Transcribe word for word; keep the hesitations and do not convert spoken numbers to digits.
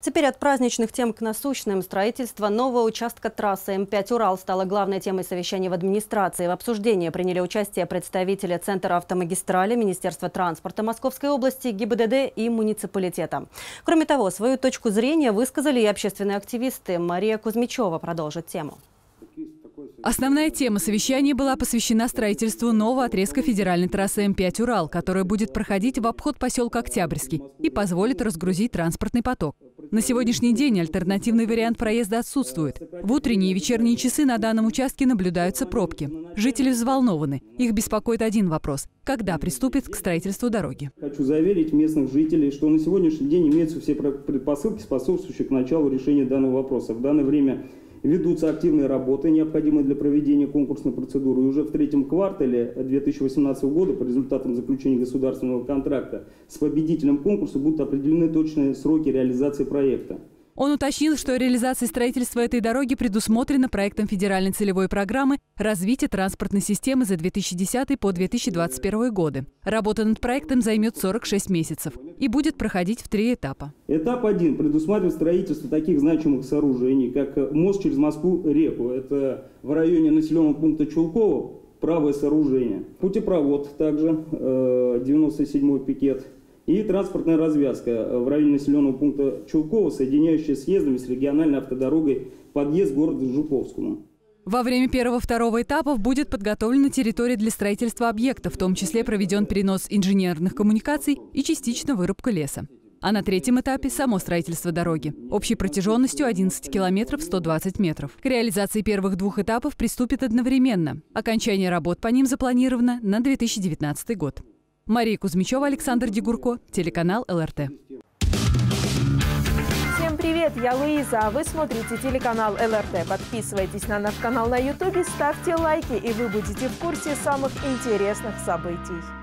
Теперь от праздничных тем к насущным. Строительство нового участка трассы М пять «Урал» стало главной темой совещания в администрации. В обсуждении приняли участие представители Центра автомагистрали, Министерства транспорта Московской области, ГИБДД и муниципалитета. Кроме того, свою точку зрения высказали и общественные активисты. Мария Кузьмичева продолжит тему. Основная тема совещания была посвящена строительству нового отрезка федеральной трассы М пять «Урал», которая будет проходить в обход поселка Октябрьский и позволит разгрузить транспортный поток. На сегодняшний день альтернативный вариант проезда отсутствует. В утренние и вечерние часы на данном участке наблюдаются пробки. Жители взволнованы. Их беспокоит один вопрос – когда приступят к строительству дороги? Хочу заверить местных жителей, что на сегодняшний день имеются все предпосылки, способствующие к началу решения данного вопроса. В данное время ведутся активные работы, необходимые для проведения конкурсной процедуры. И уже в третьем квартале две тысячи восемнадцатого года по результатам заключения государственного контракта с победителем конкурса будут определены точные сроки реализации проекта. Он уточнил, что реализация строительства этой дороги предусмотрена проектом федеральной целевой программы «Развитие транспортной системы» за две тысячи десятый по две тысячи двадцать первый годы. Работа над проектом займет сорок шесть месяцев и будет проходить в три этапа. Этап один предусматривает строительство таких значимых сооружений, как мост через Москву-реку. Это в районе населенного пункта Чулково, правое сооружение. Путепровод также, девяносто седьмой пикет. И транспортная развязка в районе населенного пункта Чулково, соединяющая съездами с региональной автодорогой подъезд к городу Жуковскому. Во время первого-второго этапов будет подготовлена территория для строительства объекта, в том числе проведен перенос инженерных коммуникаций и частично вырубка леса. А на третьем этапе – само строительство дороги. Общей протяженностью одиннадцать километров сто двадцать метров. К реализации первых двух этапов приступит одновременно. Окончание работ по ним запланировано на две тысячи девятнадцатый год. Мария Кузьмичева, Александр Дегурко, телеканал Эл Эр Тэ. Всем привет, я Луиза, а вы смотрите телеканал Эл Эр Тэ. Подписывайтесь на наш канал на ютубе, ставьте лайки, и вы будете в курсе самых интересных событий.